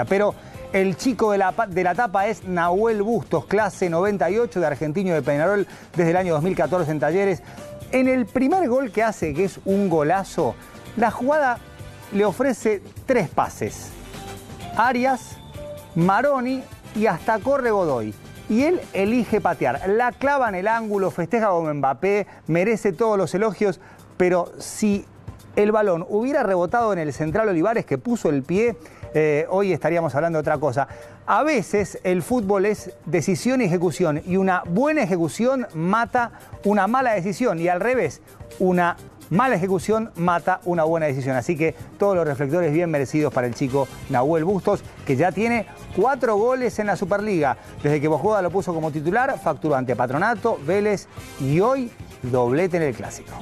Pero el chico de la tapa es Nahuel Bustos, clase 98 de Argentino de Peñarol desde el año 2014 en Talleres. En el primer gol que hace, que es un golazo, la jugada le ofrece 3 pases. Arias, Maroni y hasta corre Godoy. Y él elige patear. La clava en el ángulo, festeja como Mbappé, merece todos los elogios, pero si el balón hubiera rebotado en el central Olivares, que puso el pie, hoy estaríamos hablando de otra cosa. A veces el fútbol es decisión y ejecución, y una buena ejecución mata una mala decisión, y al revés, una mala ejecución mata una buena decisión. Así que todos los reflectores bien merecidos para el chico Nahuel Bustos, que ya tiene 4 goles en la Superliga. Desde que Bojoda lo puso como titular, facturó ante Patronato, Vélez y hoy doblete en el Clásico.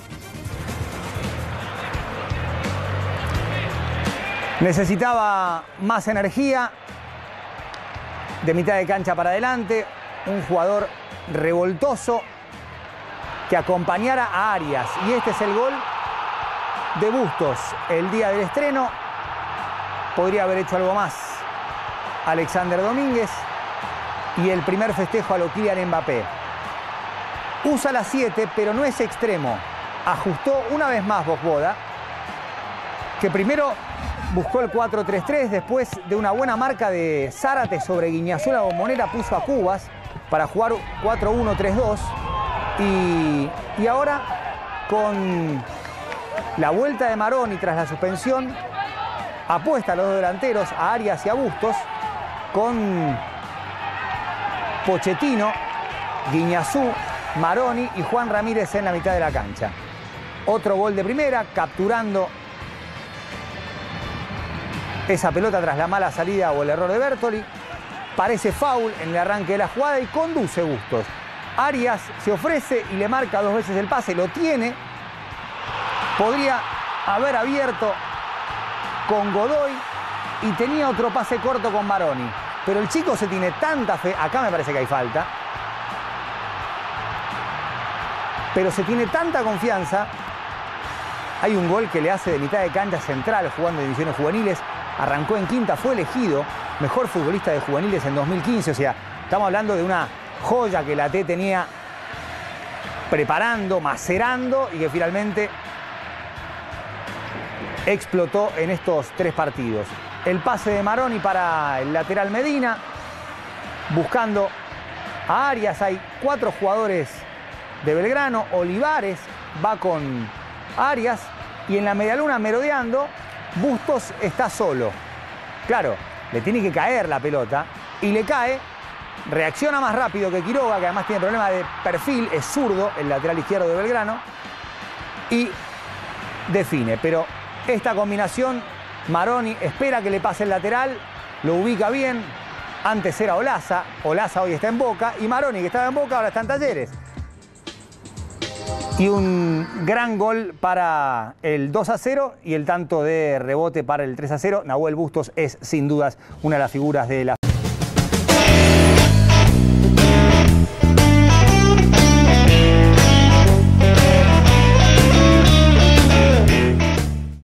Necesitaba más energía, de mitad de cancha para adelante, un jugador revoltoso que acompañara a Arias. Y este es el gol de Bustos el día del estreno. Podría haber hecho algo más Alexander Domínguez. Y el primer festejo a lo Kylian Mbappé. Usa la 7, pero no es extremo. Ajustó una vez más Bojoda, que primero buscó el 4-3-3, después de una buena marca de Zárate sobre Guiñazú, la Bombonera puso a Cubas para jugar 4-1-3-2. Y ahora, con la vuelta de Maroni tras la suspensión, apuesta a los dos delanteros, a Arias y a Bustos, con Pochettino, Guiñazú, Maroni y Juan Ramírez en la mitad de la cancha. Otro gol de primera, capturando esa pelota tras la mala salida o el error de Bertoli. Parece foul en el arranque de la jugada y conduce Bustos. Arias se ofrece y le marca 2 veces el pase, lo tiene. Podría haber abierto con Godoy y tenía otro pase corto con Maroni. Pero el chico se tiene tanta fe, acá me parece que hay falta, pero se tiene tanta confianza. Hay un gol que le hace de mitad de cancha central jugando en divisiones juveniles. Arrancó en quinta, fue elegido mejor futbolista de juveniles en 2015. O sea, estamos hablando de una joya que la T tenía preparando, macerando y que finalmente explotó en estos 3 partidos. El pase de Maroni para el lateral Medina, buscando a Arias. Hay 4 jugadores de Belgrano. Olivares va con Arias y en la medialuna merodeando, Bustos está solo. Claro, le tiene que caer la pelota y le cae. Reacciona más rápido que Quiroga, que además tiene problema de perfil, es zurdo, el lateral izquierdo de Belgrano, y define. Pero esta combinación, Maroni espera que le pase el lateral, lo ubica bien. Antes era Olaza, Olaza hoy está en Boca, y Maroni, que estaba en Boca, ahora está en Talleres. Y un gran gol para el 2-0 y el tanto de rebote para el 3-0. Nahuel Bustos es sin dudas una de las figuras de la...